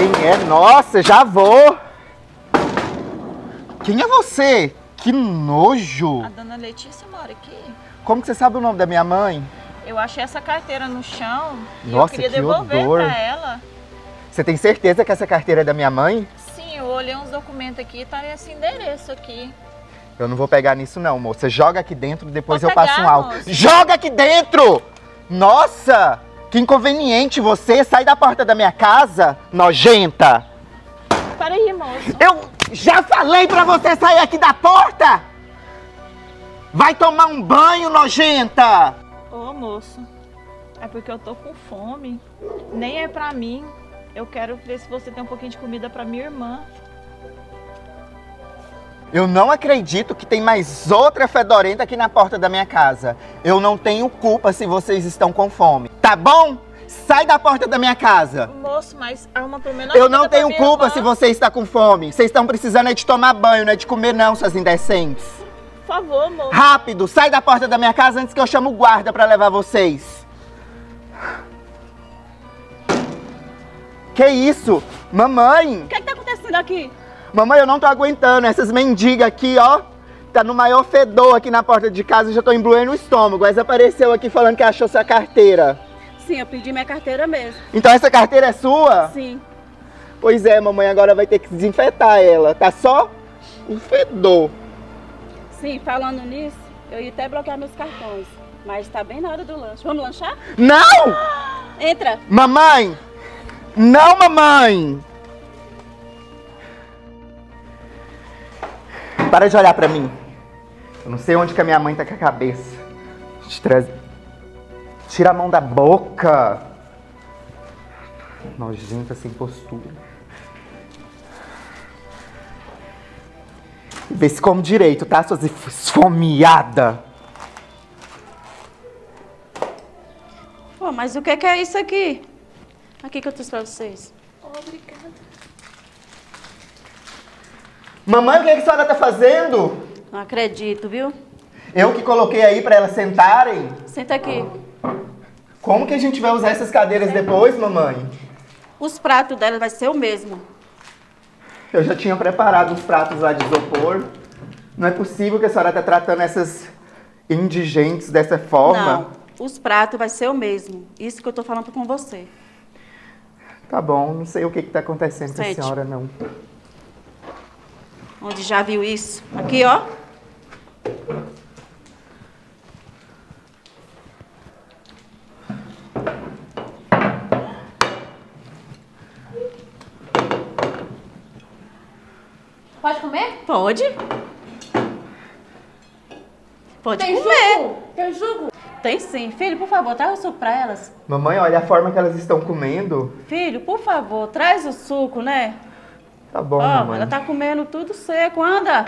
Quem é? Nossa, já vou. Quem é você? Que nojo. A dona Letícia mora aqui. Como que você sabe o nome da minha mãe? Eu achei essa carteira no chão e Nossa, eu queria que devolver odor. pra ela. Você tem certeza que essa carteira é da minha mãe? Sim, eu olhei uns documentos aqui e tá esse endereço aqui. Eu não vou pegar nisso não, moça. Joga aqui dentro, depois Vou eu passo um pegar, álcool. moça. Joga aqui dentro! Nossa! Que inconveniente você. Sai da porta da minha casa, nojenta. Peraí, moço. Eu já falei pra você sair aqui da porta! Vai tomar um banho, nojenta! Ô, moço, é porque eu tô com fome. Nem é pra mim. Eu quero ver se você tem um pouquinho de comida pra minha irmã. Eu não acredito que tem mais outra fedorenta aqui na porta da minha casa. Eu não tenho culpa se vocês estão com fome. Tá bom? Sai da porta da minha casa. Moço, mas arruma pelo menos Eu comida não pra tenho minha culpa irmã. se você está com fome. Vocês estão precisando é de tomar banho, não é de comer não, suas indecentes. Por favor, moço. Rápido, sai da porta da minha casa antes que eu chame o guarda pra levar vocês. Que isso? Mamãe! O que tá acontecendo aqui? Mamãe, eu não tô aguentando. Essas mendigas aqui, ó. Tá no maior fedor aqui na porta de casa. Eu já tô embrulhando o estômago. Mas apareceu aqui falando que achou sua carteira. Sim, eu pedi minha carteira mesmo. Então essa carteira é sua? Sim. Pois é, mamãe. Agora vai ter que desinfetar ela. Tá só o fedor. Sim, falando nisso, eu ia até bloquear meus cartões. Mas tá bem na hora do lanche. Vamos lanchar? Não! Entra! Mamãe! Não, mamãe! Para de olhar pra mim. Eu não sei onde que a minha mãe tá com a cabeça. Tira a mão da boca. Nojenta, sem postura. Vê se come direito, tá, suas esfomeadas? Pô, mas o que é isso aqui? Aqui que eu trouxe pra vocês. Obrigada. Mamãe, o que a senhora tá fazendo? Não acredito, viu? Eu que coloquei aí pra elas sentarem? Senta aqui. Como que a gente vai usar essas cadeiras depois, mamãe? Os pratos dela vai ser o mesmo. Eu já tinha preparado os pratos lá de isopor. Não é possível que a senhora tá tratando essas indigentes dessa forma. Não, os pratos vai ser o mesmo. Isso que eu tô falando com você. Tá bom, não sei o que tá acontecendo com a Sente. senhora, não. Onde já viu isso? Aqui, ó. Pode comer? Pode. Pode Tem comer. suco? Tem suco? Tem sim. Filho, por favor, traz o suco pra elas. Mamãe, olha a forma que elas estão comendo. Filho, por favor, traz o suco, né? Tá bom, Ó, mamãe. ela tá comendo tudo seco, anda.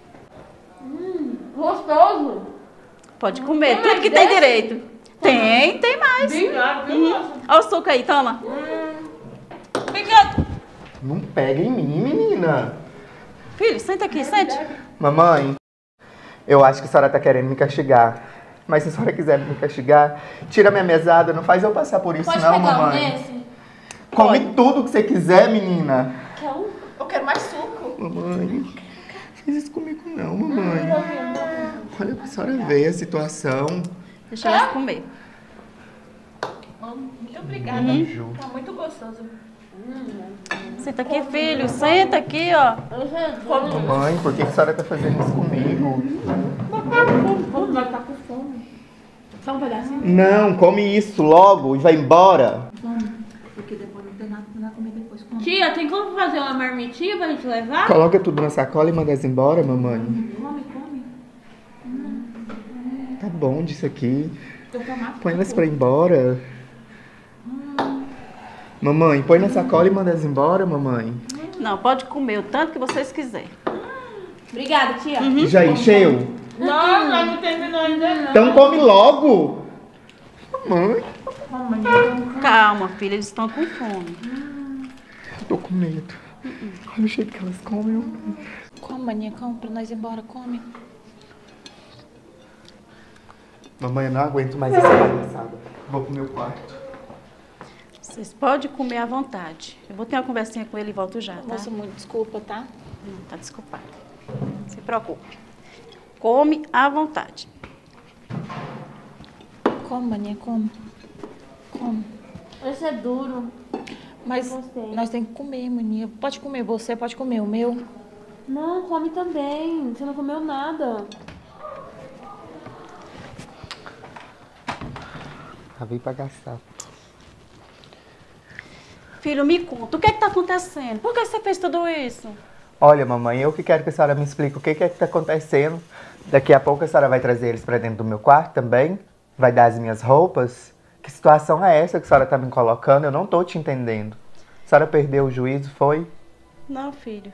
Gostoso. Pode comer, Tem tudo mais que tem desse? direito. Tem mais. Obrigado, Olha o suco aí, toma. Obrigado. Não pega em mim, menina. Filho, senta aqui, sente. Mamãe, eu acho que a senhora tá querendo me castigar. Mas se a senhora quiser me castigar, tira minha mesada, não faz eu passar por isso Pode não, pegar um mamãe. desse? Come tudo que você quiser, menina. Quer um? Eu quero mais suco. Mamãe, não faz isso comigo não, mamãe. Olha pra senhora ver a situação. Deixa elas comer. Muito obrigada. Ju. Tá muito gostoso. Senta aqui, filho. Senta aqui, ó. Mamãe, por que a senhora tá fazendo isso comigo? Vamos lá, tá com fome. Só um pedacinho? Não, come isso logo e vai embora. Porque depois não tem nada pra comer depois. Tia, tem como fazer uma marmitinha pra gente levar? Coloca tudo na sacola e manda elas embora, mamãe. Come, come. Tá bom disso aqui. Eu tomar Põe elas pra ir embora. Mamãe, põe na sacola e manda elas embora, mamãe. Não, pode comer o tanto que vocês quiserem. Obrigada, tia. Já encheu? Não, nós não terminou ainda não. Então come logo. Mamãe, Calma, filha, eles estão com fome. eu tô com medo. Olha o jeito que elas comem. mamãe. Come, maninha, come pra nós ir embora, come. Mamãe, eu não aguento mais essa palhaçada. Vou pro meu quarto. Vocês podem comer à vontade. Eu vou ter uma conversinha com ele e volto já, tá? Moça, muito desculpa, tá? Não, tá desculpado. Não se preocupe. Come à vontade. Como, maninha, como? Como? Esse é duro. Mas nós temos que comer, maninha. Pode comer você, pode comer o meu. Não, come também. Você não comeu nada. Acabei pra gastar. Filho, me conta, o que é que tá acontecendo? Por que você fez tudo isso? Olha, mamãe, eu que quero que a senhora me explique o que é que tá acontecendo. Daqui a pouco a senhora vai trazer eles pra dentro do meu quarto também. Vai dar as minhas roupas. Que situação é essa que a senhora tá me colocando? Eu não tô te entendendo. A senhora perdeu o juízo, foi? Não, filho.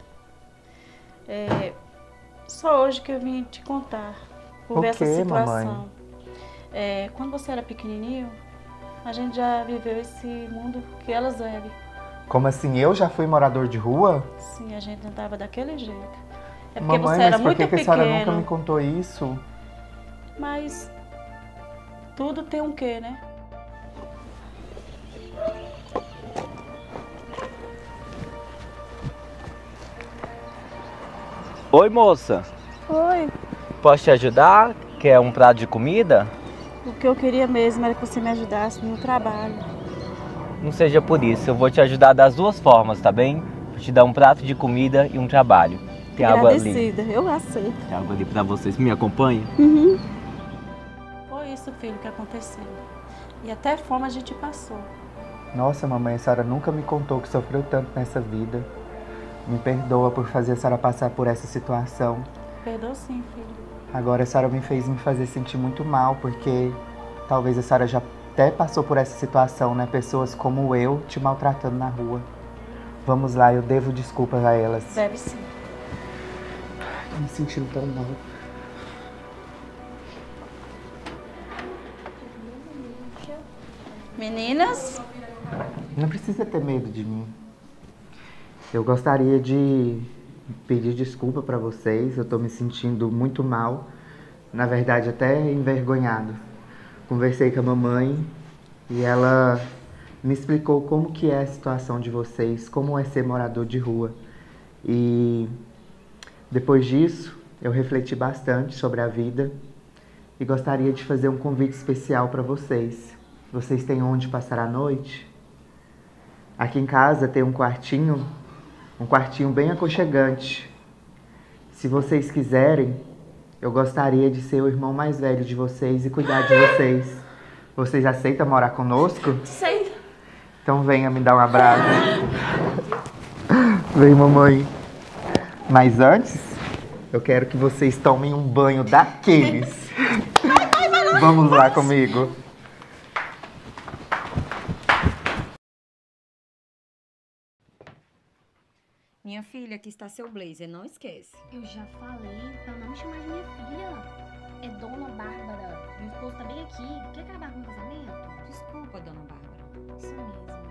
Só hoje que eu vim te contar. Por essa situação. Mamãe? Quando você era pequenininho, a gente já viveu esse mundo que elas vivem. Como assim? Eu já fui morador de rua? Sim, a gente andava daquele jeito. É porque Mamãe, você era mas por muito que a pequeno. senhora nunca me contou isso? Mas tudo tem um quê, né? Oi, moça. Oi. Posso te ajudar? Quer um prato de comida? O que eu queria mesmo era que você me ajudasse no trabalho. Não seja por isso, eu vou te ajudar das duas formas, tá bem? Vou te dar um prato de comida e um trabalho. Tem água ali. Agradecida, eu aceito. Tem água ali pra vocês. Me acompanha? Uhum. Foi isso, filho, que aconteceu. E até fome a gente passou. Nossa, mamãe, a senhora nunca me contou que sofreu tanto nessa vida. Me perdoa por fazer a senhora passar por essa situação. Perdoa sim, filho. Agora a senhora me fez me fazer sentir muito mal, porque talvez a senhora já até passou por essa situação, né? Pessoas como eu te maltratando na rua. Vamos lá, eu devo desculpas a elas. Deve sim. Tô me sentindo tão mal. Meninas? Não precisa ter medo de mim. Eu gostaria de pedir desculpa pra vocês. Eu tô me sentindo muito mal. Na verdade, até envergonhado. Conversei com a mamãe e ela me explicou como que é a situação de vocês, como é ser morador de rua. E depois disso, eu refleti bastante sobre a vida e gostaria de fazer um convite especial para vocês. Vocês têm onde passar a noite? Aqui em casa tem um quartinho bem aconchegante. Se vocês quiserem, eu gostaria de ser o irmão mais velho de vocês e cuidar de vocês. Vocês aceitam morar conosco? Sei. Então venha me dar um abraço. Vem, mamãe. Mas antes, eu quero que vocês tomem um banho daqueles. Vamos lá comigo. Minha filha, aqui está seu blazer, não esquece. Eu já falei pra não me chamar de minha filha. É Dona Bárbara. Meu esposo tá bem aqui. Quer acabar com o casamento? Desculpa, dona Bárbara. Isso mesmo.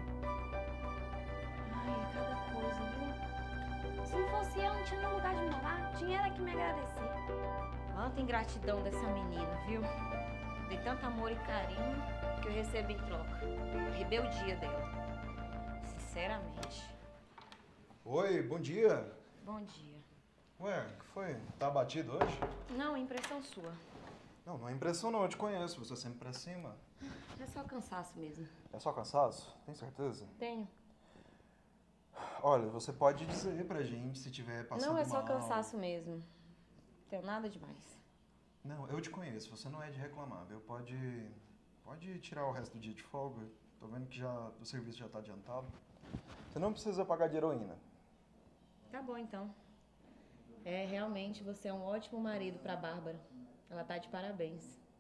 Ai, cada coisa, viu? Se não fosse eu, não tinha nem lugar de morar. Tinha ela que me agradecer. Quanta ingratidão dessa menina, viu? Dei tanto amor e carinho que eu recebo em troca. A rebeldia dela. Sinceramente. Oi, bom dia. Bom dia. Ué, o que foi? Tá abatido hoje? Não, impressão sua. Não, não é impressão não, eu te conheço, você é sempre pra cima. É só cansaço mesmo. É só cansaço? Tem certeza? Tenho. Olha, você pode dizer pra gente se tiver passando mal. Não, é só cansaço mesmo. Não tenho nada demais. Não, eu te conheço, você não é de reclamar, viu? Pode tirar o resto do dia de folga. Tô vendo que o serviço já tá adiantado. Você não precisa pagar de heroína. Tá bom, então. Realmente você é um ótimo marido pra Bárbara. Ela tá de parabéns.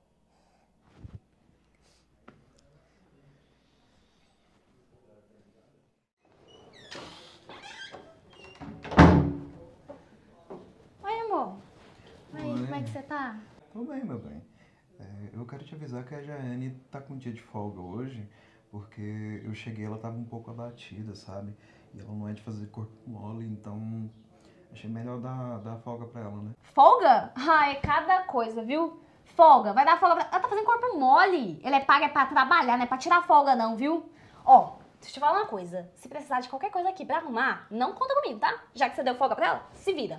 Oi, amor. Oi, como é que você tá? Tô bem, meu bem. Eu quero te avisar que a Jaiane tá com um dia de folga hoje, porque eu cheguei, ela tava um pouco abatida, sabe? E ela não é de fazer corpo mole, então achei melhor dar folga pra ela, né? Folga? Ah, é cada coisa, viu? Folga. Vai dar folga pra... Ela tá fazendo corpo mole. Ele é paga é pra trabalhar, não é pra tirar folga não, viu? Ó, deixa eu te falar uma coisa. Se precisar de qualquer coisa aqui pra arrumar, não conta comigo, tá? Já que você deu folga pra ela, se vira.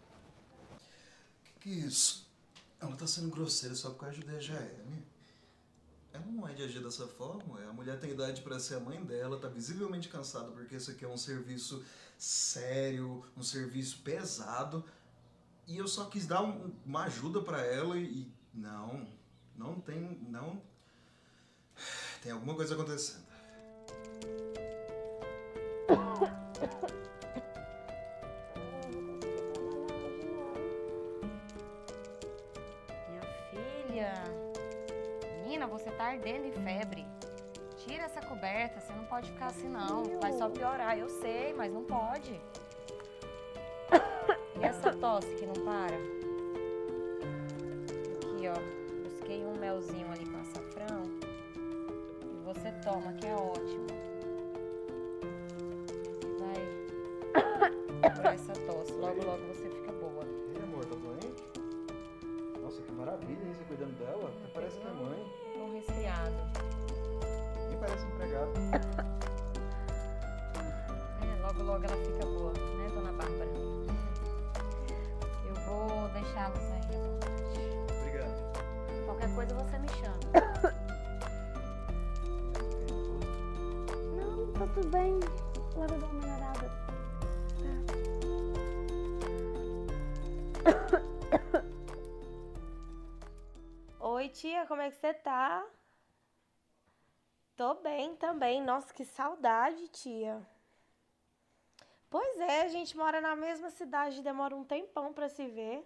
Que isso? Ela tá sendo grosseira só porque eu ajudei a Jaene. Ela não é de agir dessa forma. A mulher tem idade pra ser a mãe dela, tá visivelmente cansada porque isso aqui é um serviço sério, um serviço pesado. E eu só quis dar uma ajuda pra ela e... Não tem... Tem alguma coisa acontecendo. Minha filha... Menina, você tá ardendo em febre. Tira essa coberta, você não pode ficar assim não. Vai só piorar, eu sei, mas não pode. E essa tosse que não para? Aqui, ó. Busquei um melzinho ali com açafrão. E você toma, que é ótimo. Vai curar essa tosse. Logo, logo você fica boa. Ei, amor, tá doente? Nossa, que maravilha, hein? Você cuidando dela? Até parece que é mãe. Um resfriado. Nem parece empregado. Logo, logo ela fica boa, né, dona Bárbara? Eu vou deixá-los aí à vontade. Obrigado. Qualquer coisa você me chama. Não, tá tudo bem. Logo eu dou uma melhorada. Oi, tia, como é que você tá? Tô bem também. Nossa, que saudade, tia. Pois é, a gente mora na mesma cidade, demora um tempão pra se ver.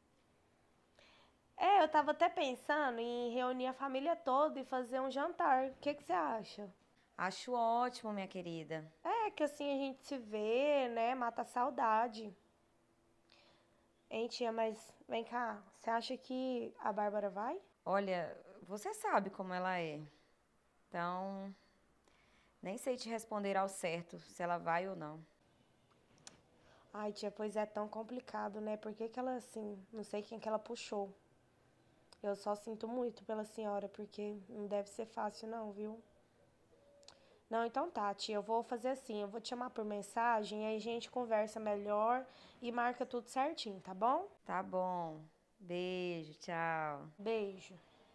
É, eu tava até pensando em reunir a família toda e fazer um jantar. O que você acha? Acho ótimo, minha querida. É, que assim a gente se vê, né? Mata a saudade. Hein, tia, mas vem cá, você acha que a Bárbara vai? Olha, você sabe como ela é. Então, nem sei te responder ao certo se ela vai ou não. Ai, tia, pois é tão complicado, né? Por que ela, assim, não sei quem que ela puxou. Eu só sinto muito pela senhora, porque não deve ser fácil não, viu? Não, então tá, tia, eu vou fazer assim, eu vou te chamar por mensagem, aí a gente conversa melhor e marca tudo certinho, tá bom? Tá bom. Beijo, tchau. Beijo.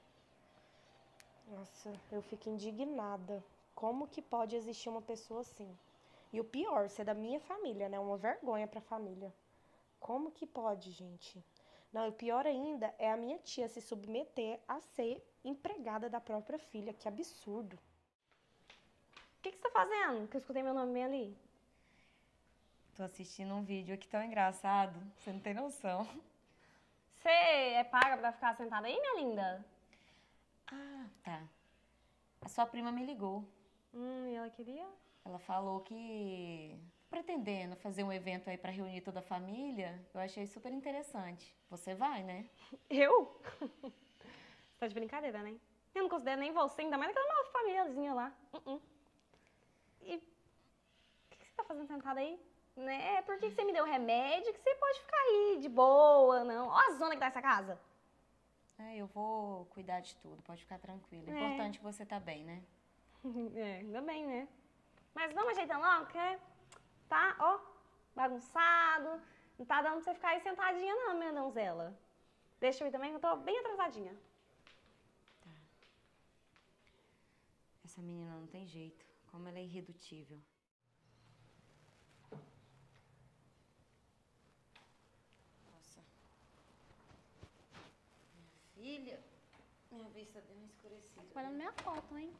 Nossa, eu fico indignada. Como que pode existir uma pessoa assim? E o pior, ser da minha família, né? Uma vergonha pra família. Como que pode, gente? Não, e o pior ainda é a minha tia se submeter a ser empregada da própria filha. Que absurdo. O que você tá fazendo? Que eu escutei meu nome bem ali. Tô assistindo um vídeo aqui tão engraçado, você não tem noção. Você é paga pra ficar sentada aí, minha linda? Ah, tá. A sua prima me ligou. E ela queria? Ela falou que pretendendo fazer um evento aí pra reunir toda a família. Eu achei super interessante. Você vai, né? Eu? Você tá de brincadeira, né? Eu não considero nem você, ainda mais aquela nova famíliazinha lá. E o que você tá fazendo sentada aí? Né? Por que você me deu remédio que você pode ficar aí de boa, não? Ó a zona que tá essa casa. Eu vou cuidar de tudo, pode ficar tranquila. Importante que você tá bem, né? Ainda bem, né? Mas vamos ajeitando logo, que tá, ó, bagunçado. Não tá dando pra você ficar aí sentadinha não, minha donzela. Deixa eu ir também, que eu tô bem atrasadinha. Tá. Essa menina não tem jeito, como ela é irredutível. Nossa. Minha filha, minha vista deu uma escurecida. Tá olhando minha foto, hein?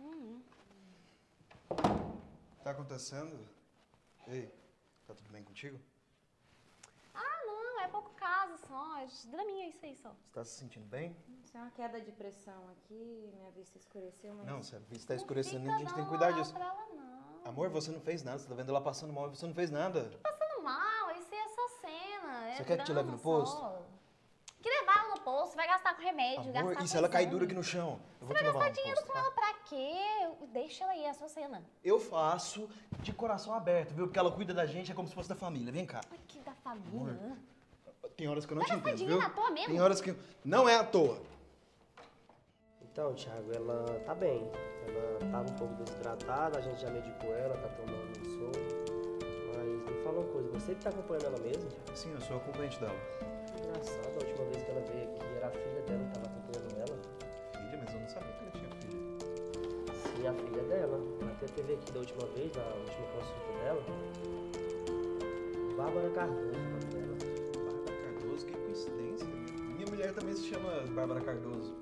Tá acontecendo? Ei, tá tudo bem contigo? Ah, não, é pouco caso só. É draminha isso aí só. Você tá se sentindo bem? Isso é uma queda de pressão aqui, minha vista escureceu, mas... Não, se a vista tá escurecendo, a gente tem que cuidar disso. Pra ela, não. Amor, você não fez nada, você tá vendo ela passando mal e você não fez nada. Passando mal, isso é só cena. Você quer que te leve no posto? Que levar ela no posto, vai gastar com remédio, Amor, gastar e se com ela cair exame. dura aqui no chão? Eu vou Você te vai levar gastar no dinheiro posto, com ela pra quê? Deixa ela aí, é a sua cena. Eu faço de coração aberto, viu? Porque ela cuida da gente, é como se fosse da família. Vem cá. Ai, que da família. Amor, tem horas que eu não Vai te gastar entendo, dinheiro viu? à toa mesmo? Tem horas que... Não é à toa. Eu Então, Thiago, ela tá bem. Ela tava um pouco desidratada, a gente já medicou ela, tá tomando um soro. Mas me fala uma coisa, você que tá acompanhando ela mesmo? Sim, eu sou acompanhante dela. Engraçado, a última vez que ela veio aqui, era a filha dela que tava acompanhando ela. Filha? Mas eu não sabia que ela tinha filha. Sim, a filha dela. Ela até teve aqui da última vez, na última consulta dela. Bárbara Cardoso, o nome dela. Bárbara Cardoso? Que coincidência. Minha mulher também se chama Bárbara Cardoso.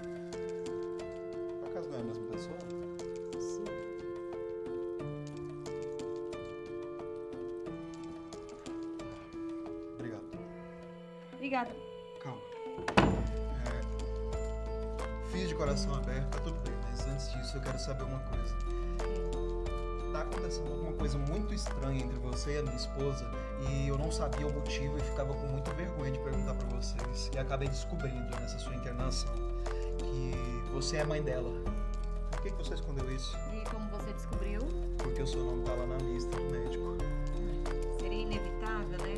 Por acaso não é a mesma pessoa? Sim. Obrigado. Obrigada. Calma. Fiz de coração aberto, tá tudo bem, mas antes disso eu quero saber uma coisa. Tá acontecendo alguma coisa muito estranha entre você e a minha esposa e eu não sabia o motivo e ficava com muita vergonha de perguntar pra vocês. E acabei descobrindo nessa sua internação que você é a mãe dela. Por que você escondeu isso? E como você descobriu? Porque o seu nome tá lá na lista do médico. Seria inevitável, né?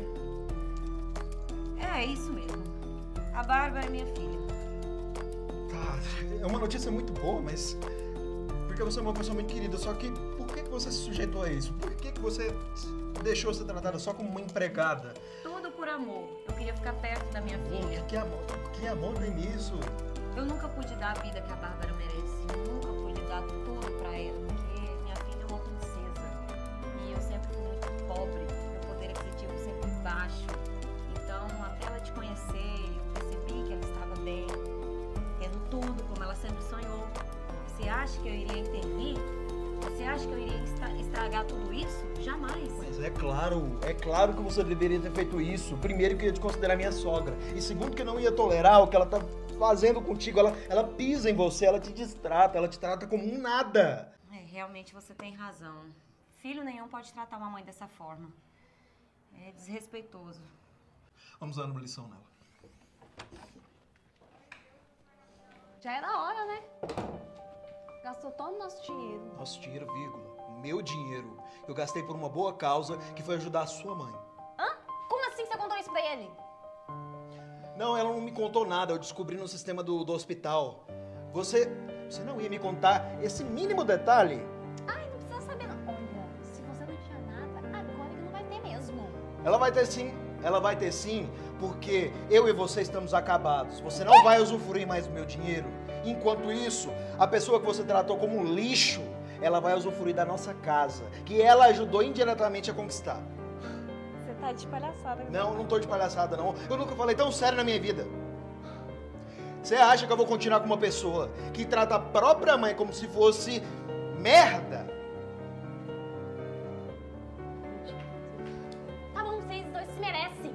É isso mesmo. A Bárbara é minha filha. Tá, é uma notícia muito boa, mas... Porque você é uma pessoa muito querida, só que por que você se sujeitou a isso? Por que você deixou ser tratada só como uma empregada? Tudo por amor. Eu queria ficar perto da minha filha. Que amor tem nisso? Eu nunca pude dar a vida que a Bárbara merece. Eu nunca pude dar tudo pra ela, porque minha filha é uma princesa. E eu sempre fui muito pobre, meu poder aquisitivo sempre baixo. Então, até ela te conhecer, eu percebi que ela estava bem, tendo tudo como ela sempre sonhou. Você acha que eu iria intervir? Você acha que eu iria estragar tudo isso? Jamais. Mas é claro que você deveria ter feito isso. Primeiro, que eu ia te considerar minha sogra. E segundo, que eu não ia tolerar o que ela tá fazendo contigo. Ela pisa em você, ela te distrata, ela te trata como um nada. Realmente você tem razão. Filho nenhum pode tratar uma mãe dessa forma. É desrespeitoso. Vamos dar uma lição nela. Já era hora, né? Gastou todo o nosso dinheiro. Nosso dinheiro, vírgula. Meu dinheiro. Eu gastei por uma boa causa, que foi ajudar a sua mãe. Hã? Como assim você contou isso pra ele? Não, ela não me contou nada. Eu descobri no sistema do hospital. Você não ia me contar esse mínimo detalhe? Ai, não precisa saber não. Olha, se você não tinha nada, agora ele não vai ter mesmo. Ela vai ter sim, porque eu e você estamos acabados. Você não vai usufruir mais do meu dinheiro. Enquanto isso, a pessoa que você tratou como um lixo, ela vai usufruir da nossa casa, que ela ajudou indiretamente a conquistar. Você tá de palhaçada. Não, não tô de palhaçada, não. Eu nunca falei tão sério na minha vida. Você acha que eu vou continuar com uma pessoa que trata a própria mãe como se fosse merda? Tá bom, vocês dois se merecem.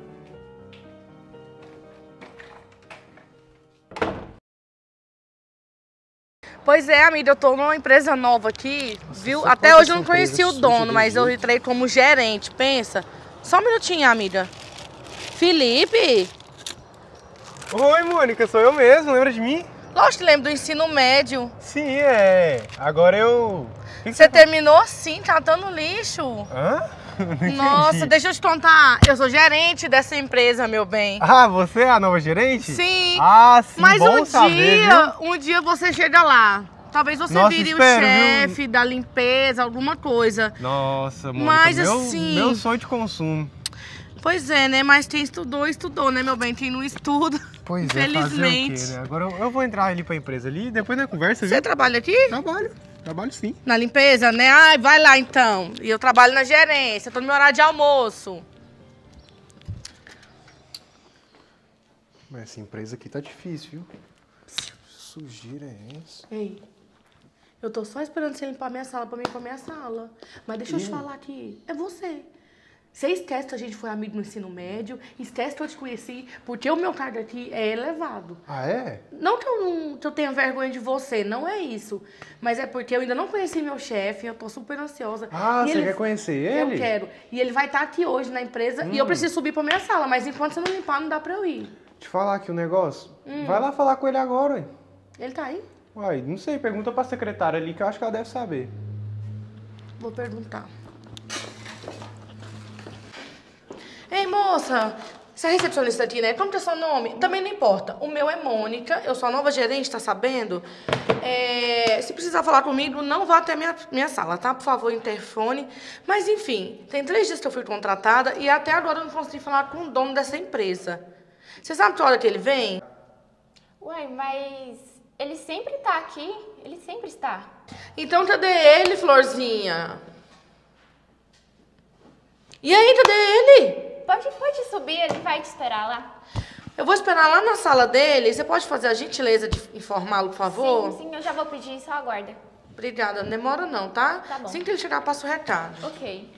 Pois é, amiga, eu tô numa empresa nova aqui, viu? Até hoje eu não conheci o dono, mas eu entrei como gerente, pensa. Só um minutinho, amiga. Felipe? Oi, Mônica, sou eu mesmo, lembra de mim? Lógico que lembro do ensino médio. Sim, é. Agora eu... Você terminou assim, catando lixo? Hã? Nossa, deixa eu te contar. Eu sou gerente dessa empresa, meu bem. Ah, você é a nova gerente? Sim. Ah, sim, mas bom saber, um dia você chega lá. Talvez você vire o chefe da limpeza, alguma coisa. Nossa, Mônica, mas assim, meu sonho de consumo. Pois é, né? Mas quem estudou, né, meu bem? Quem não estuda, pois infelizmente. É, fazer o quê, né? Agora eu vou entrar ali pra empresa ali e depois na conversa, viu? Você trabalha aqui? Trabalho sim. Na limpeza, né? Ai, vai lá então. E eu trabalho na gerência, tô no meu horário de almoço. Mas essa empresa aqui tá difícil, viu? Sujeira é essa? Ei, eu tô só esperando você limpar minha sala pra mim ir pra minha sala. Mas deixa eu te falar aqui, é você. Você esquece que a gente foi amigo no ensino médio, esquece que eu te conheci, porque o meu cargo aqui é elevado. Ah, é? Não que eu tenha vergonha de você, não é isso. Mas é porque eu ainda não conheci meu chefe, eu tô super ansiosa. Ah, você quer conhecer ele? Eu quero. E ele vai estar aqui hoje na empresa e eu preciso subir pra minha sala, mas enquanto você não limpar, não dá pra eu ir. Te falar aqui um negócio. Vai lá falar com ele agora, hein? Ele tá aí? Uai, não sei, pergunta pra secretária ali que eu acho que ela deve saber. Vou perguntar. Ei, moça, Você é recepcionista aqui, né? Como que é seu nome? Também não importa. O meu é Mônica, eu sou a nova gerente, tá sabendo? Se precisar falar comigo, não vá até minha sala, tá? Por favor, interfone. Mas, enfim, tem 3 dias que eu fui contratada e até agora eu não consegui falar com o dono dessa empresa. Você sabe que hora que ele vem? Ué, mas ele sempre tá aqui. Ele sempre está. Então, cadê ele, Florzinha? E aí, cadê ele? Pode subir, ele vai te esperar lá. Eu vou esperar lá na sala dele. Você pode fazer a gentileza de informá-lo, por favor? Sim, eu já vou pedir, só aguarda. Obrigada, não demora não, tá? Tá bom. Assim que ele chegar, passa o recado. Ok.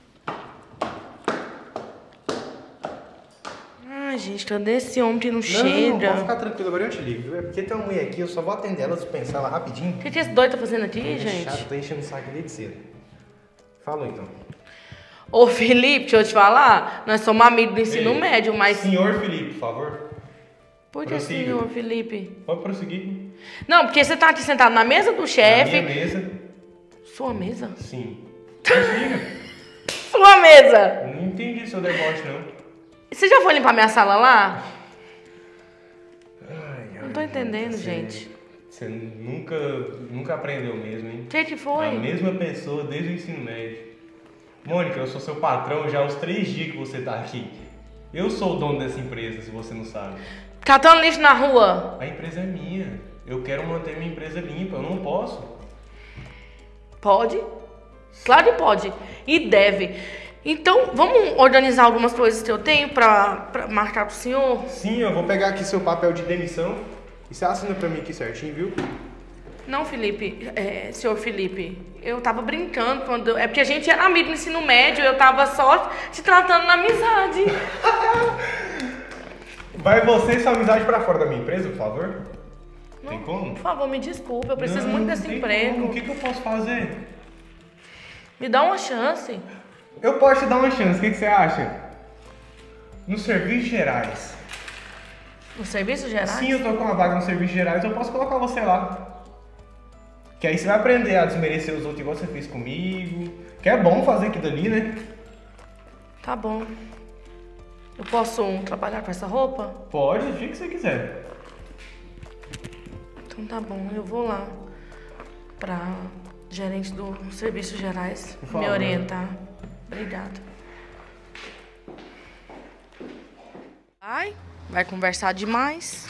Ai, gente, cadê esse homem que não chega? Não, pode ficar tranquilo, agora eu te ligo, viu? É porque tem uma mulher aqui, eu só vou atender ela, dispensar ela rapidinho. O que esse doido tá fazendo aqui, gente? Chato, tá enchendo o saco desde cedo. Falou então. Ô, Felipe, deixa eu te falar, nós somos amigos do ensino médio, mas... Senhor Felipe, por favor. Por que senhor Felipe? Pode prosseguir. Não, porque você tá aqui sentado na mesa do chefe... Na minha mesa. Sua mesa? Sim. Prossiga. Sua mesa! Não entendi seu deboche, não. Você já foi limpar minha sala lá? Não tô entendendo, gente. Você nunca aprendeu mesmo, hein? O que foi? A mesma pessoa desde o ensino médio. Mônica, eu sou seu patrão já há uns 3 dias que você tá aqui. Eu sou o dono dessa empresa, se você não sabe. Catando lixo na rua. A empresa é minha. Eu quero manter minha empresa limpa, eu não posso. Pode? Claro que pode. E deve. Então, vamos organizar algumas coisas que eu tenho pra marcar pro senhor? Sim, eu vou pegar aqui seu papel de demissão e você assina pra mim aqui certinho, viu? Não, Felipe, senhor Felipe, eu tava brincando quando... É porque a gente era amigo no ensino médio, eu tava só te tratando na amizade. Vai você e sua amizade pra fora da minha empresa, por favor? Não, tem como? Por favor, me desculpe, eu preciso muito desse emprego. Como. O que eu posso fazer? Me dá uma chance. Eu posso te dar uma chance, o que você acha? Nos serviços gerais. Nos serviços gerais? Sim, eu tô com uma vaga nos serviços gerais, eu posso colocar você lá. Que aí você vai aprender a desmerecer os outros igual você fez comigo. Que é bom fazer aquilo ali, né? Tá bom. Eu posso trabalhar com essa roupa? Pode, do jeito que você quiser. Então tá bom, eu vou lá pra gerente do serviços gerais me orientar. Obrigada. Vai conversar demais.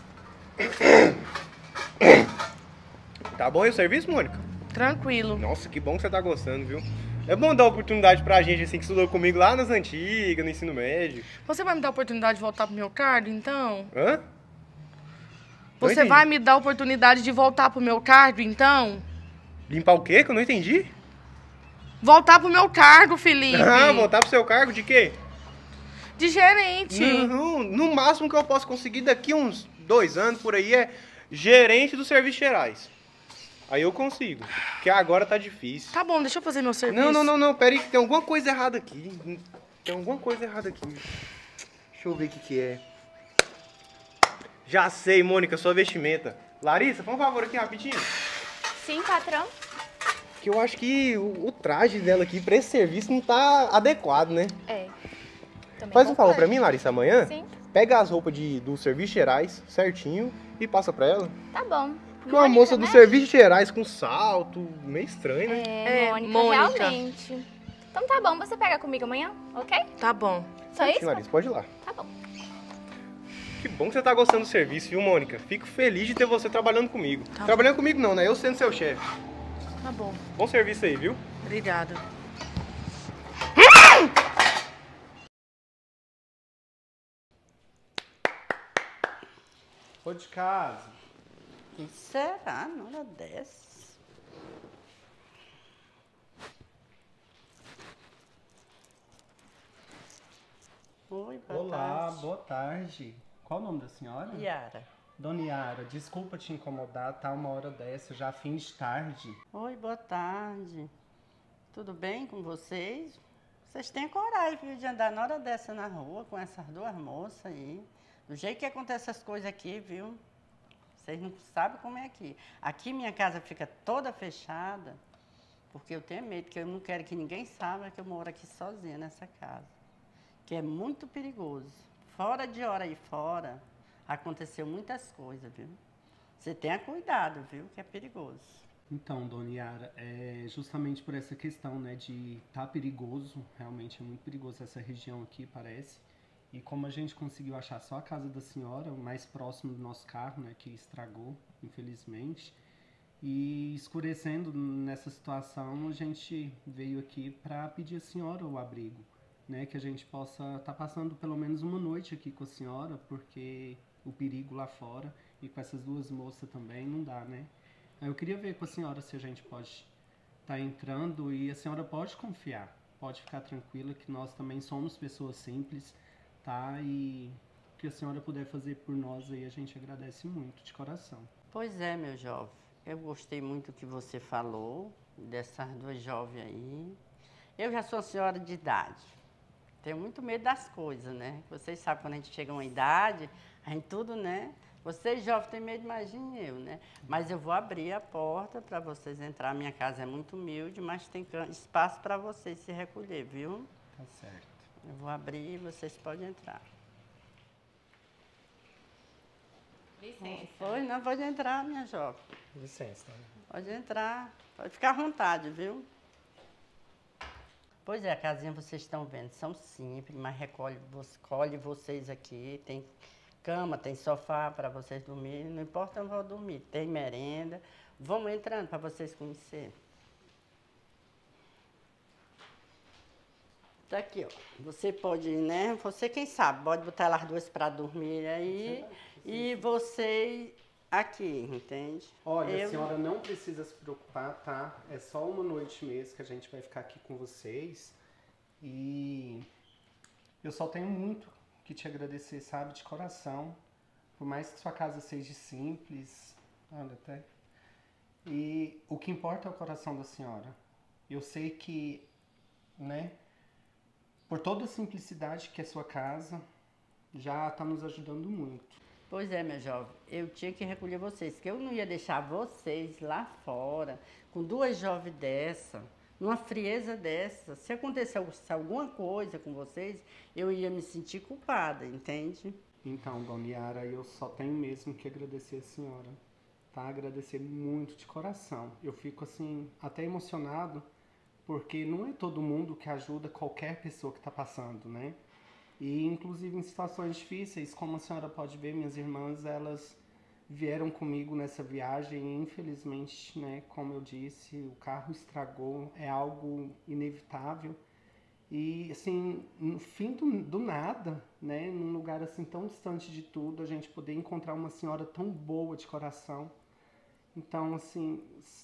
Tá bom aí o serviço, Mônica? Tranquilo. Nossa, que bom que você tá gostando, viu? É bom dar oportunidade pra gente, assim, que estudou comigo lá nas antigas, no ensino médio. Você vai me dar a oportunidade de voltar pro meu cargo, então? Hã? Você vai me dar a oportunidade de voltar pro meu cargo, então? Limpar o quê? Que eu não entendi. Voltar pro meu cargo, Felipe. Ah, voltar pro seu cargo de quê? De gerente. Não, no máximo que eu posso conseguir daqui uns 2 anos, por aí, é gerente dos serviços gerais. Aí eu consigo, porque agora tá difícil. Tá bom, deixa eu fazer meu serviço. Não, pera aí, tem alguma coisa errada aqui. Tem alguma coisa errada aqui. Deixa eu ver o que é. Já sei, Mônica, sua vestimenta. Larissa, faz um favor aqui rapidinho. Sim, patrão. Que eu acho que o traje dela aqui pra esse serviço não tá adequado, né? Faz um favor pra mim, Larissa, amanhã. Sim. Pega as roupas dos serviços gerais certinho e passa pra ela. Tá bom. Porque uma moça dos serviços gerais com salto, meio estranho, né? Mônica, realmente. Então tá bom, você pega comigo amanhã, ok? Tá bom. Só isso? Sim, Larissa, pode ir lá. Tá bom. Que bom que você tá gostando do serviço, viu, Mônica? Fico feliz de ter você trabalhando comigo. Trabalhando comigo não, né? Eu sendo seu chefe. Tá bom. Bom serviço aí, viu? Obrigada. Ô de casa. Que será na hora dessa? Oi, boa tarde. Boa tarde. Qual o nome da senhora? Yara. Dona Yara, desculpa te incomodar, tá uma hora dessa, já fim de tarde. Oi, boa tarde. Tudo bem com vocês? Vocês têm coragem, viu, de andar na hora dessa na rua com essas 2 moças aí. Do jeito que acontecem essas coisas aqui, viu? Vocês não sabem como é aqui. Aqui minha casa fica toda fechada, porque eu tenho medo, que eu não quero que ninguém saiba que eu moro aqui sozinha nessa casa. Que é muito perigoso. fora de hora aí fora, aconteceu muitas coisas, viu? Você tenha cuidado, viu? Que é perigoso. Então, Dona Yara, é justamente por essa questão, né, de tá perigoso, realmente é muito perigoso essa região aqui, parece. E como a gente conseguiu achar só a casa da senhora, o mais próximo do nosso carro, né, que estragou, infelizmente, e escurecendo nessa situação, a gente veio aqui para pedir à senhora o abrigo, né, que a gente possa estar passando pelo menos uma noite aqui com a senhora, porque o perigo lá fora e com essas duas moças também não dá, né? Eu queria ver com a senhora se a gente pode estar entrando e a senhora pode confiar, pode ficar tranquila que nós também somos pessoas simples, tá? E o que a senhora puder fazer por nós aí, a gente agradece muito, de coração. Pois é, meu jovem. Eu gostei muito do que você falou, dessas duas jovens aí. Eu já sou senhora de idade. Tenho muito medo das coisas, né? Vocês sabem, quando a gente chega a uma idade, a gente tudo, né? Vocês jovens têm medo, imagine eu, né? Mas eu vou abrir a porta para vocês entrar. Minha casa é muito humilde, mas tem espaço para vocês se recolher, viu? Tá certo. Eu vou abrir e vocês podem entrar. Licença. Foi? Não, pode entrar, minha jovem. Licença. Pode entrar. Pode ficar à vontade, viu? Pois é, a casinha vocês estão vendo, são simples, mas recolhe vocês aqui. Tem cama, tem sofá para vocês dormirem. Não importa onde vão dormir. Tem merenda. Vamos entrando para vocês conhecerem. Tá aqui, ó. Você pode, né? Você, quem sabe, pode botar elas duas para dormir aí. E você aqui, entende? Olha, a senhora não precisa se preocupar, tá? É só uma noite mesmo que a gente vai ficar aqui com vocês. E eu só tenho muito que te agradecer, sabe? De coração. Por mais que sua casa seja simples. Olha, até. E o que importa é o coração da senhora. Eu sei que, né? Por toda a simplicidade que é sua casa, já está nos ajudando muito. Pois é, meu jovem, eu tinha que recolher vocês, que eu não ia deixar vocês lá fora, com duas jovens dessa, numa frieza dessa. Se acontecer alguma coisa com vocês, eu ia me sentir culpada, entende? Então, Dona Yara, eu só tenho mesmo que agradecer a senhora, tá? Agradecer muito de coração. Eu fico, assim, até emocionado, porque não é todo mundo que ajuda qualquer pessoa que está passando, né? E inclusive em situações difíceis, como a senhora pode ver, minhas irmãs, elas vieram comigo nessa viagem e infelizmente, né, como eu disse, o carro estragou, é algo inevitável. E assim, no fim do nada, né, num lugar assim tão distante de tudo, a gente poder encontrar uma senhora tão boa de coração. Então, assim,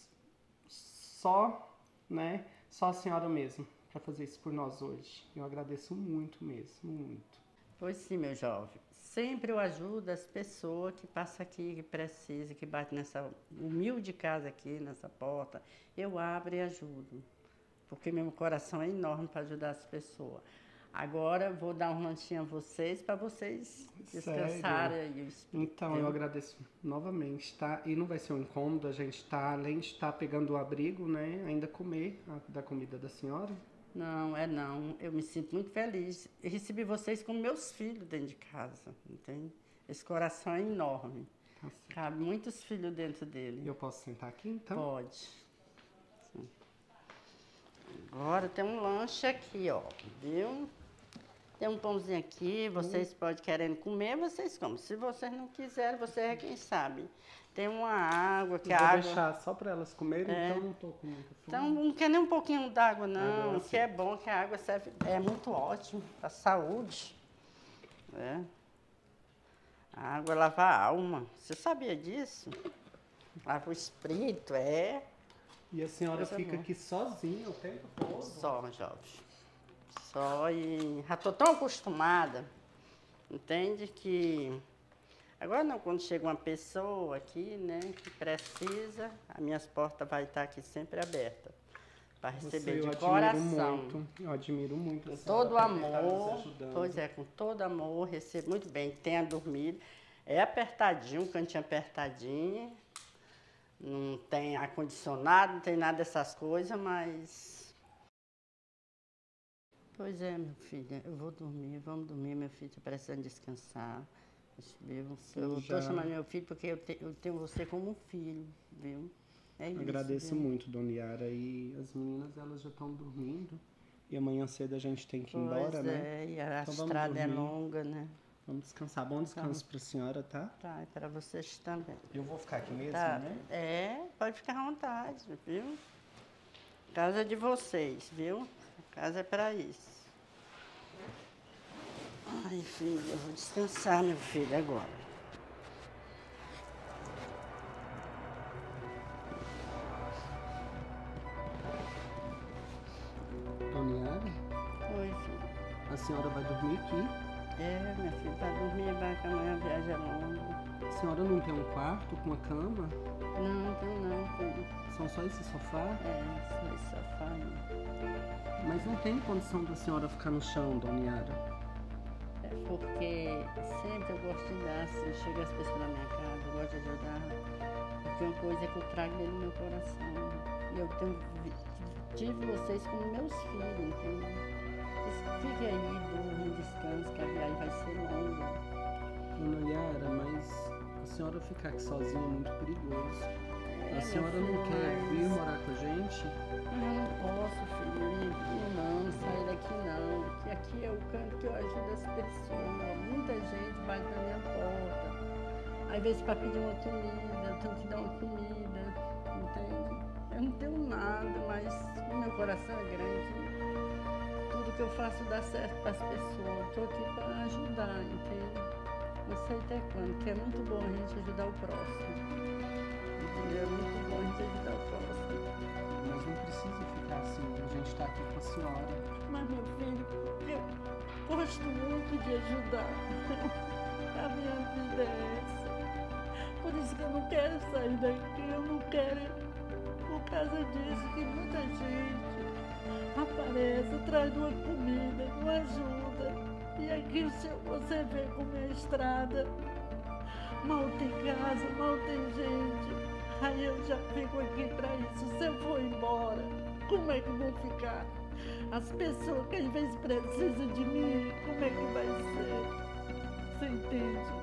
só a senhora mesmo para fazer isso por nós hoje. Eu agradeço muito mesmo, muito. Pois sim, meu jovem. Sempre eu ajudo as pessoas que passam aqui, que precisam, que batem nessa humilde casa aqui, nessa porta. Eu abro e ajudo, porque meu coração é enorme para ajudar as pessoas. Agora vou dar um lanchinho a vocês, para vocês descansarem aí o espírito. Então, eu agradeço novamente, tá? E não vai ser um incômodo a gente tá, além de estar pegando o abrigo, né, ainda comer da comida da senhora. Não, não. Eu me sinto muito feliz. Eu recebi vocês como meus filhos dentro de casa, entende? Esse coração é enorme. Tá. Cabe muitos filhos dentro dele. Eu posso sentar aqui, então? Pode. Sim. Agora tem um lanche aqui, ó, viu? Tem um pãozinho aqui, vocês podem querendo comer, vocês comem. Se vocês não quiserem, você é quem sabe. Tem uma água, que a água... Vou deixar só para elas comerem, então não tô com muita fome. Então não quer nem um pouquinho d'água, não. Que é bom, que a água serve, é muito ótimo para a saúde. É. A água lava a alma. Você sabia disso? Lava o espírito, é. E a senhora fica aqui sozinha o tempo todo? Só, jovem. Só, e já tô tão acostumada, entende, que... Agora não, quando chega uma pessoa aqui, né, que precisa, as minhas portas vai estar aqui sempre abertas para receber de coração. Eu admiro muito. Com todo amor, pois é, com todo amor, recebo muito bem, tenha dormido. É apertadinho, um cantinho apertadinho, não tem ar-condicionado, não tem nada dessas coisas, mas... Pois é, minha filha, eu vou dormir, vamos dormir, meu filho, tô precisando descansar. Viu? Eu estou chamando meu filho porque eu tenho você como um filho, viu? É isso. Agradeço viu? muito, Dona Yara. E as meninas, elas já estão dormindo. E amanhã cedo a gente tem que ir embora, né? E a então estrada é longa, né? Vamos descansar. Bom descanso para a senhora, tá? Tá, e para vocês também. Eu vou ficar aqui mesmo, tá. né? É, pode ficar à vontade, viu? Casa é de vocês, viu? A casa é para isso. Ai, filho, eu vou descansar, meu filho, agora. Dona Yara? Oi, filho. A senhora vai dormir aqui? É, minha filha, vai dormir, vai que amanhã a viagem é longa. A senhora não tem um quarto com uma cama? Não, filho. São só esse sofá? É, só esse sofá aí. Mas não tem condição da senhora ficar no chão, Dona Yara? É porque sempre eu gosto de dar, assim, chega as pessoas na minha casa, eu gosto de ajudar. Porque uma coisa que eu trago dentro do meu coração. E eu tive vocês como meus filhos, entendeu? Fique aí, dorme, descanse, que a viagem vai ser longa. Dona Yara, mas a senhora ficar aqui sozinha é muito perigoso. A senhora não quer vir morar com a gente? Eu não posso, filho, não, sair daqui não. Que aqui é o canto que eu ajudo as pessoas. Muita gente bate na minha porta. Às vezes para pedir uma comida, eu tenho que dar uma comida, entende? Eu não tenho nada, mas o meu coração é grande. Tudo que eu faço dá certo para as pessoas. Estou aqui para ajudar, entende? Não sei até quando, porque é muito bom a gente ajudar o próximo. É muito bom a gente ajudar o próximo. Mas não precisa ficar assim, a gente está aqui com a senhora. Mas, meu filho, eu gosto muito de ajudar. A minha vida é essa. Por isso que eu não quero sair daqui, eu não quero. Por causa disso, que muita gente aparece, traz uma comida, uma ajuda. E aqui você vê como é a estrada. Mal tem casa, mal tem gente. Aí eu já fico aqui pra isso. Se eu for embora, como é que eu vou ficar? As pessoas que às vezes precisam de mim, como é que vai ser? Você entende?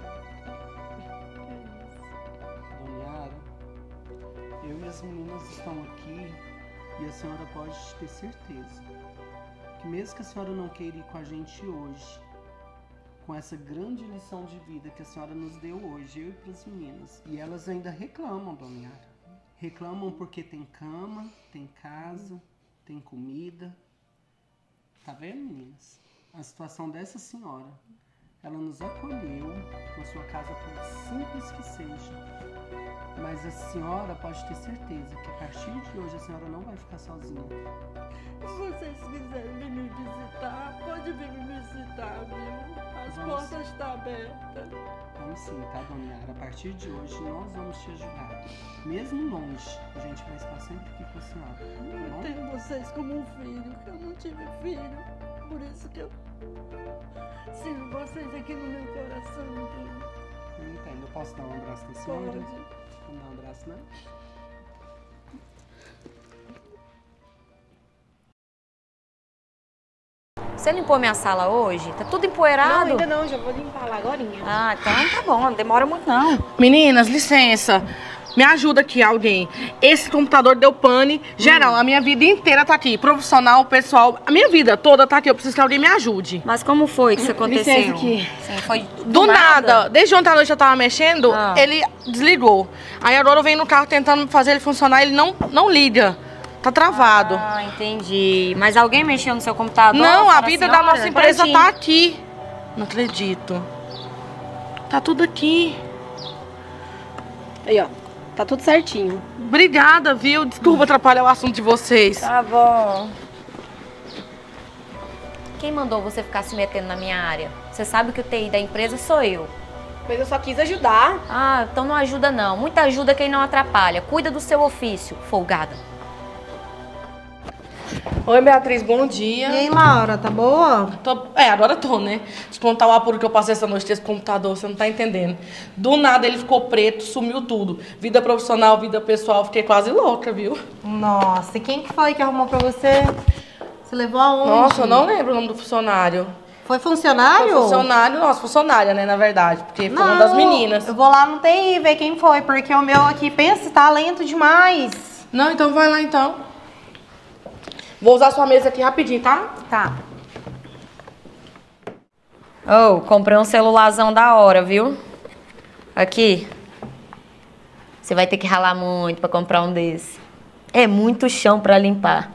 Dona Yara, eu e as meninas estão aqui e a senhora pode ter certeza que mesmo que a senhora não queira ir com a gente hoje, com essa grande lição de vida que a senhora nos deu hoje, eu e para as meninas. E elas ainda reclamam, Dona Yara. Reclamam porque tem cama, tem casa, tem comida. Tá vendo, meninas? A situação dessa senhora. Ela nos acolheu na sua casa, por simples que seja. Mas a senhora pode ter certeza que a partir de hoje a senhora não vai ficar sozinha. Se vocês quiserem vir me visitar, pode vir me visitar, viu? As portas estão abertas. Vamos sim, tá, Dona Yara? A partir de hoje nós vamos te ajudar. Mesmo longe, a gente vai estar sempre aqui com a senhora. Eu tenho vocês como um filho, que eu não tive filho. Por isso que eu sinto vocês aqui no meu coração, viu? Eu entendo. Eu posso dar um abraço na senhora? Pode. Vamos dar um abraço, né? Você limpou minha sala hoje? Tá tudo empoeirado? Não, ainda não, já vou limpar lá agorinha. Ah, então tá bom, não demora muito não. Meninas, licença. Me ajuda aqui alguém. Esse computador deu pane. Geral, a minha vida inteira tá aqui. Profissional, pessoal, a minha vida toda tá aqui. Eu preciso que alguém me ajude. Mas como foi que isso aconteceu? Licença aqui. Sim, foi do nada. Desde ontem à noite eu tava mexendo, ele desligou. Aí agora eu venho no carro tentando fazer ele funcionar, ele não liga. Tá travado. Ah, entendi. Mas alguém mexeu no seu computador? Não, a vida da nossa empresa tá aqui. Não acredito. Tá tudo aqui. Aí, ó. Tá tudo certinho. Obrigada, viu? Desculpa atrapalhar o assunto de vocês. Tá bom. Quem mandou você ficar se metendo na minha área? Você sabe que o TI da empresa sou eu. Mas eu só quis ajudar. Ah, então não ajuda não. Muita ajuda quem não atrapalha. Cuida do seu ofício, folgada. Oi, Beatriz, bom dia. E aí, Maura, tá boa? Agora tô, né? Te contar o apuro que eu passei essa noite desse computador, você não tá entendendo. Do nada ele ficou preto, sumiu tudo. Vida profissional, vida pessoal, fiquei quase louca, viu? Nossa, e quem que foi que arrumou pra você? Você levou aonde? Nossa, eu não lembro o nome do funcionário. Foi funcionário? Foi funcionário, nossa, funcionária, né, na verdade. Porque foi uma das meninas. Eu vou lá no TI ver quem foi, porque o meu aqui, pensa, tá lento demais. Não, então vai lá então. Vou usar sua mesa aqui rapidinho, tá? Tá. Oh, comprei um celularzão da hora, viu? Aqui. Você vai ter que ralar muito pra comprar um desse. É muito chão pra limpar.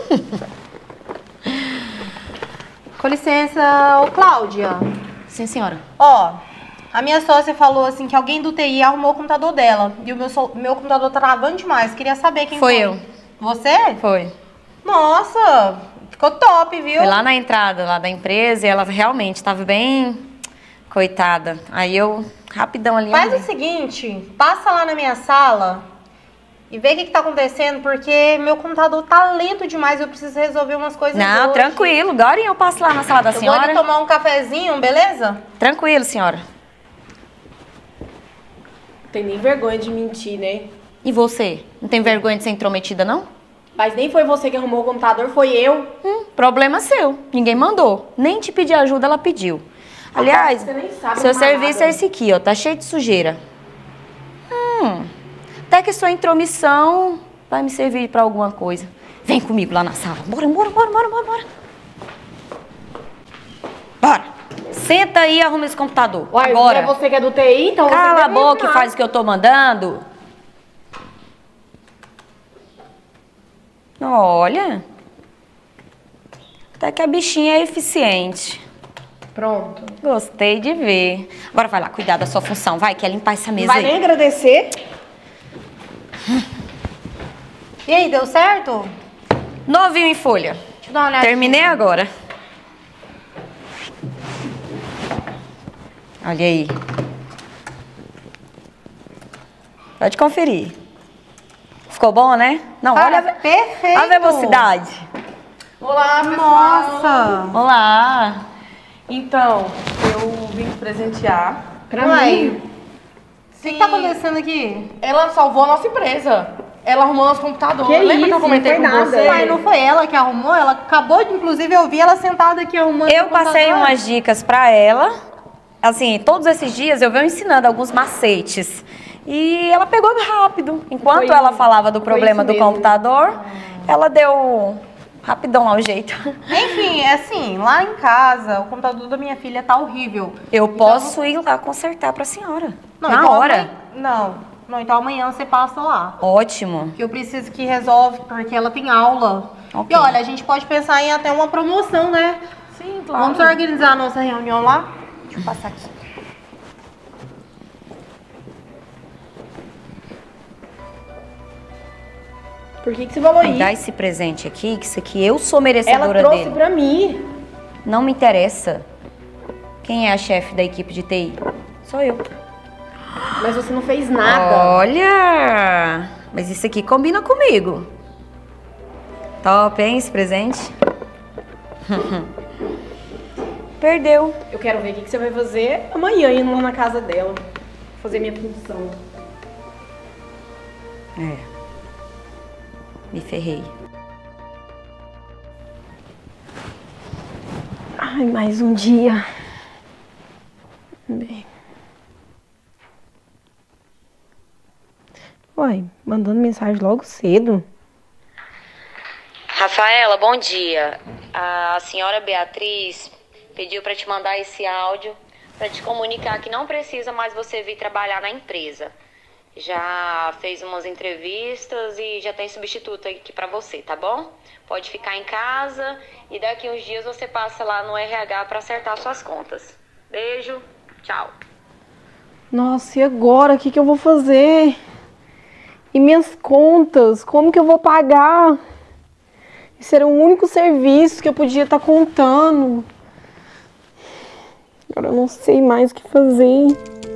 Com licença, ô Cláudia. Sim, senhora. Ó, a minha sócia falou assim que alguém do TI arrumou o computador dela. E o meu computador tá travando demais. Queria saber quem foi. Foi eu. Você? Foi. Nossa, ficou top, viu? Foi lá na entrada lá da empresa e ela realmente tava bem coitada. Aí eu, rapidão ali... Faz o seguinte, passa lá na minha sala e vê o que tá acontecendo, porque meu computador tá lento demais, eu preciso resolver umas coisas Não, hoje. tranquilo. Agora eu passo lá na sala da senhora. Eu vou ali tomar um cafezinho, beleza? Tranquilo, senhora. Não tem nem vergonha de mentir, né? E você? Não tem vergonha de ser intrometida, não? Mas nem foi você que arrumou o computador, foi eu. Problema seu. Ninguém mandou. Nem te pedir ajuda, ela pediu. Aliás, você nem sabe seu arrumar serviço nada. é esse aqui, ó. Tá cheio de sujeira. Até que sua intromissão vai me servir pra alguma coisa. Vem comigo lá na sala. Bora. Bora. Senta aí e arruma esse computador. Uai, agora. é você que é do TI, então Cala você a boca e faz o que eu tô mandando. Olha. Até que a bichinha é eficiente. Pronto. Gostei de ver. Agora vai lá cuidar da sua função. Vai, quer limpar essa mesa Vai aí. nem agradecer. E aí, deu certo? Novinho em folha. Deixa eu dar uma olhada. Terminei agora. Olha aí. Pode conferir. Ficou bom, né? Não, Cara, olha perfeito. a velocidade. Olá, pessoal. Nossa. Olá. Então, eu vim te presentear. Pra Uai, mim. O que tá acontecendo aqui? Ela salvou a nossa empresa. Ela arrumou nosso computador. Que Lembra isso? que eu comentei Não com foi você? nada. Mas não foi ela que arrumou? Ela acabou de, inclusive, eu vi ela sentada aqui arrumando Eu o passei computador. umas dicas pra ela. Assim, todos esses dias eu venho ensinando alguns macetes. E ela pegou rápido. Enquanto ela falava do problema do computador, ela deu rapidão lá o jeito. Enfim, assim, lá em casa, o computador da minha filha tá horrível. Eu posso ir lá consertar pra senhora. Não, na então hora. Não, então amanhã você passa lá. Ótimo. Que eu preciso que resolve, porque ela tem aula. Ok. E olha, a gente pode pensar em até uma promoção, né? Sim, claro. Vamos organizar a nossa reunião lá? Deixa eu passar aqui. Por que você falou Me isso? dá esse presente aqui, que isso aqui eu sou merecedora Ela trouxe dele. pra mim. Não me interessa. Quem é a chefe da equipe de TI? Sou eu. Mas você não fez nada. Olha! Mas isso aqui combina comigo. Top, hein, esse presente? Perdeu. Eu quero ver o que você vai fazer amanhã, indo lá na casa dela. Fazer minha função. É. Me ferrei. Ai, mais um dia. Bem. Uai, mandando mensagem logo cedo. Rafaela, bom dia. A senhora Beatriz pediu para te mandar esse áudio para te comunicar que não precisa mais você vir trabalhar na empresa. Já fez umas entrevistas e já tem substituto aqui para você, tá bom? Pode ficar em casa e daqui uns dias você passa lá no RH para acertar suas contas. Beijo, tchau. Nossa, e agora? O que eu vou fazer? E minhas contas? Como que eu vou pagar? Esse era o único serviço que eu podia estar contando. Agora eu não sei mais o que fazer.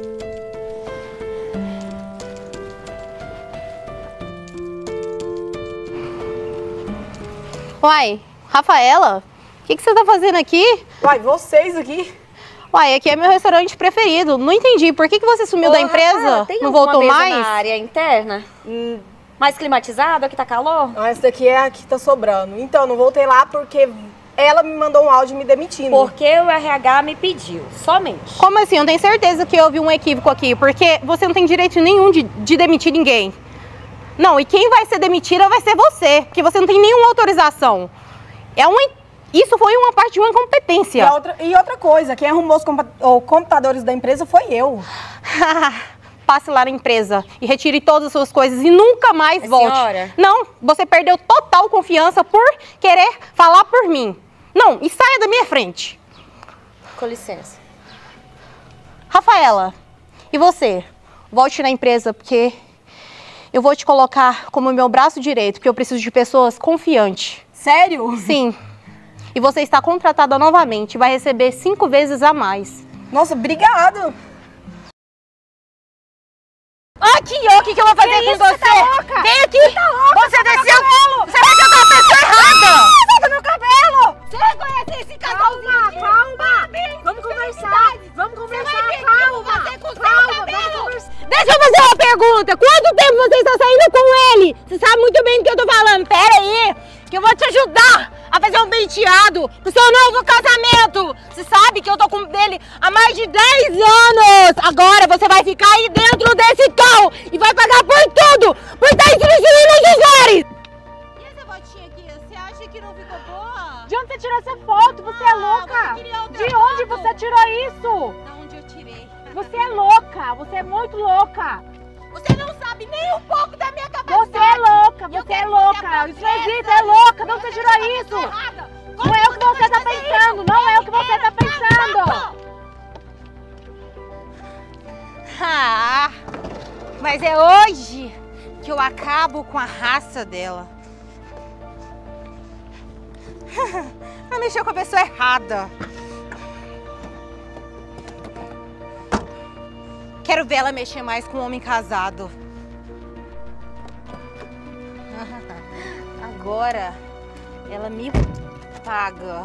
Uai, Rafaela, o que você tá fazendo aqui? Uai, vocês aqui? Uai, aqui é meu restaurante preferido. Não entendi, por que você sumiu da empresa? Rafaela, tem não alguma voltou mesa mais? na área interna? mais climatizado, aqui tá calor? Ah, essa daqui é a que tá sobrando. Então, não voltei lá porque ela me mandou um áudio me demitindo. Porque o RH me pediu, somente. Como assim? Eu tenho certeza que houve um equívoco aqui, porque você não tem direito nenhum de demitir ninguém. Não, e quem vai ser demitida vai ser você, porque você não tem nenhuma autorização. Isso foi uma parte de uma incompetência. E outra coisa, quem arrumou os computadores da empresa foi eu. Passe lá na empresa e retire todas as suas coisas e nunca mais volte. Senhora? Não, você perdeu total confiança por querer falar por mim. Não, e saia da minha frente. Com licença. Rafaela, e você? Volte na empresa, porque eu vou te colocar como meu braço direito, porque eu preciso de pessoas confiantes. Sério? Sim. E você está contratada novamente, vai receber 5 vezes a mais. Nossa, obrigado. Aqui, ó, o que eu vou fazer com você? Tá louca? Vem aqui! Você tá louca? Você desceu! Você desceu com a pessoa errada! Solta meu cabelo! Você vai conhecer esse casalzinho? Calma! Vamos conversar! Vamos conversar! Calma! Deixa eu fazer uma pergunta! Quanto tempo você está saindo com ele? Você sabe muito bem do que eu tô falando. Pera aí, que eu vou te ajudar a fazer um penteado pro seu novo casamento. Você sabe que eu tô com dele há mais de 10 anos. Agora você vai ficar aí dentro desse carro e vai pagar por tudo, por estar destruindo os lugares. E essa botinha aqui, você acha que não ficou boa? De onde você tirou essa foto? Você é louca? De onde você tirou isso? Da onde eu tirei. Você é louca, você é muito louca. Você não sabe nem um pouco da minha capacidade. Você é louca, você é louca. Isso não existe, é louca. De onde você tirou isso? Não é o que você tá pensando, não é o que você tá pensando. Ah, mas é hoje que eu acabo com a raça dela. Ela mexeu com a pessoa errada. Quero ver ela mexer mais com um homem casado. Agora ela me paga.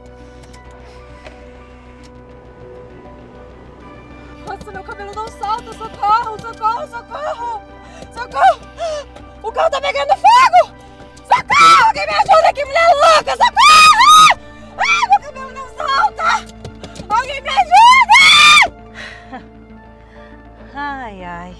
Nossa, meu cabelo não solta! Socorro, socorro, socorro! Socorro! O carro tá pegando fogo! Socorro! Alguém me ajuda aqui, mulher louca! Socorro! Ah, meu cabelo não solta! Alguém me ajuda! Ai, ai.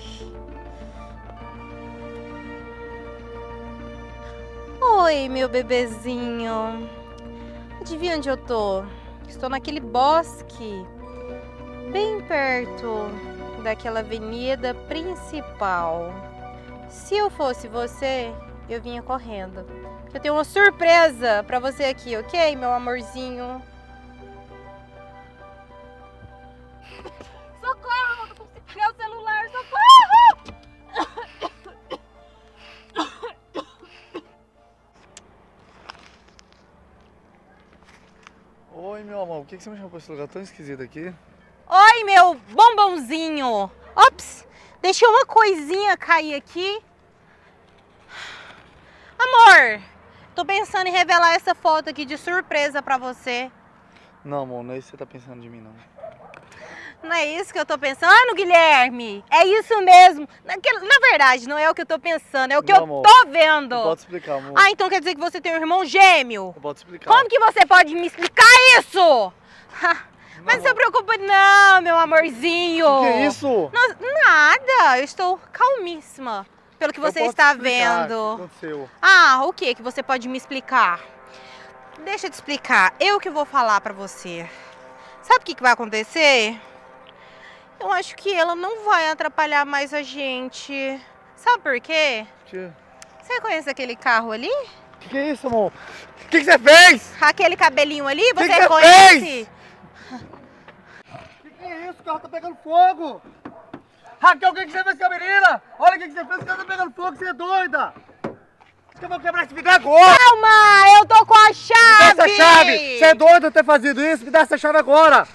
Oi, meu bebezinho. Adivinha onde eu tô? Estou naquele bosque, bem perto daquela avenida principal. Se eu fosse você, eu vinha correndo. Eu tenho uma surpresa pra você aqui, ok, meu amorzinho? Socorro! Não consigo pegar o celular, socorro! Oi, meu amor, por que você me chamou pra esse lugar tão esquisito aqui? Oi, meu bombonzinho. Ops, deixei uma coisinha cair aqui. Amor, tô pensando em revelar essa foto aqui de surpresa pra você. Não, amor, não é isso que você tá pensando de mim, não. Não é isso que eu tô pensando, Guilherme? É isso mesmo. Na verdade, não é o que eu tô pensando, é o que eu tô vendo. Pode explicar, amor. Ah, então quer dizer que você tem um irmão gêmeo? Pode explicar. Como que você pode me explicar isso? Mas não se preocupe não, meu amorzinho. O que é isso? Nada, eu estou calmíssima pelo que você está vendo. O que aconteceu? Ah, o que você pode me explicar? Deixa eu te explicar, eu que vou falar pra você. Sabe o que vai acontecer? Eu acho que ela não vai atrapalhar mais a gente. Sabe por quê? O quê? Você conhece aquele carro ali? O que é isso, amor? O que você fez? Aquele cabelinho ali, você que conhece? O que é isso? O carro tá pegando fogo! Raquel, o que você fez com a menina? Olha o que você fez, o carro tá pegando fogo, você é doida! Acho que eu vou quebrar esse vidro agora! Calma, eu tô com a chave! Me dá essa chave! Você é doida ter fazido isso? Me dá essa chave agora!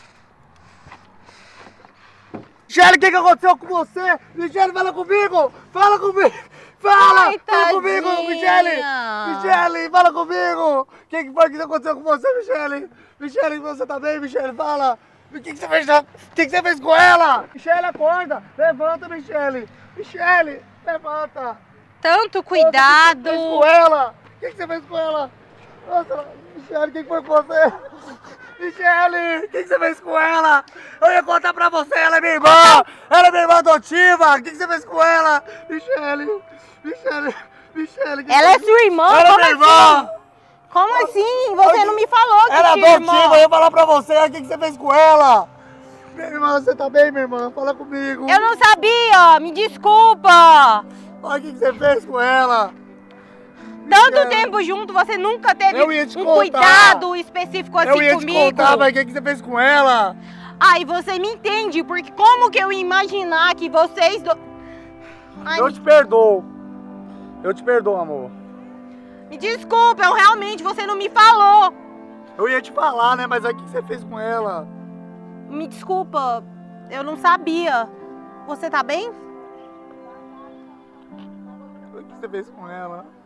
Michele, o que aconteceu com você? Michele, fala comigo! Fala comigo! Fala! Ai, fala comigo, Michele! Michele, fala comigo! O que foi que aconteceu com você, Michele? Michele, você tá bem, Michele? Fala! O que você fez? O que você fez com ela? Michele, acorda! Levanta, Michele! Michele, levanta! tanto cuidado. O que você fez com ela? O que você fez com ela? Nossa, Michele, o que foi com você? Michele, o que você fez com ela? Eu ia contar pra você, ela é minha irmã! Ela é minha irmã adotiva! O que você fez com ela? Michele, Ela é sua irmã? Ela é Como minha assim? irmã! Como assim? Você não me falou que ela é tinha adotiva, irmã. eu ia falar pra você, o que você fez com ela? Minha irmã, você tá bem, minha irmã? Fala comigo. Eu não sabia, me desculpa. Olha o que você fez com ela. Tanto tempo junto, você nunca teve um cuidado específico assim comigo. Eu ia comigo. te contar, mas o que você fez com ela? Ai, você me entende, porque como que eu ia imaginar que vocês... Ai, Eu te perdoo. Eu te perdoo, amor. me desculpa, eu realmente, você não me falou. Eu ia te falar, né? Mas o que você fez com ela? Me desculpa, eu não sabia. Você tá bem? O que você fez com ela?